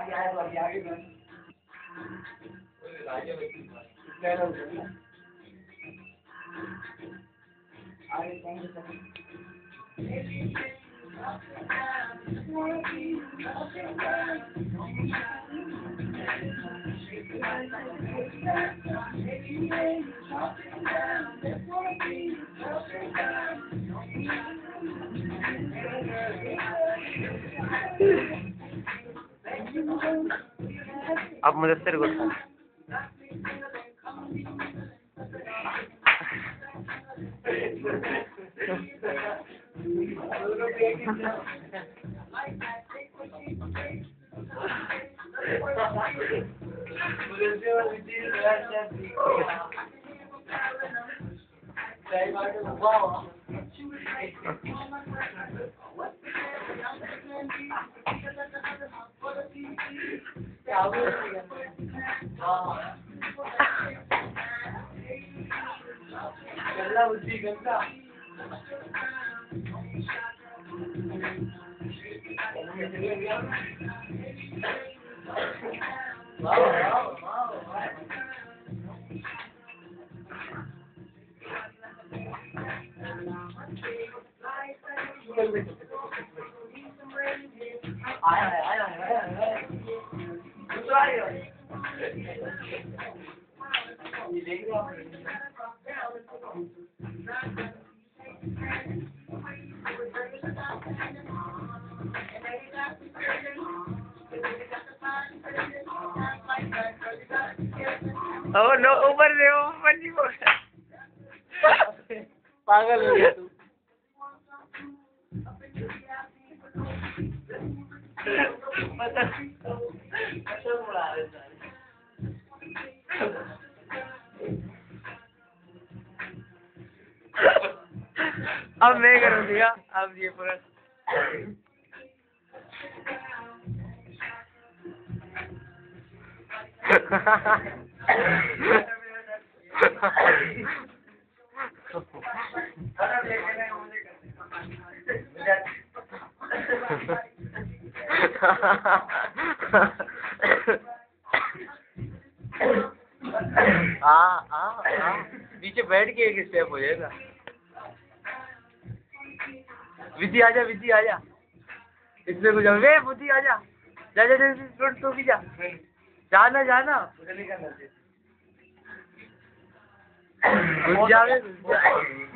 अब मुदस्सिर को नो ऊपर से ऊपर नहीं बोल पागल हो गया तू। अब मैं करूँगा, अब ये पूरा नीचे बैठ के एक स्टेप हो जाएगा। विधि आजा, विधि आजा, इसमें कुछ वे बुद्धि आजा, जा जा जा तू भी जा, जाना जाना घुस जावे।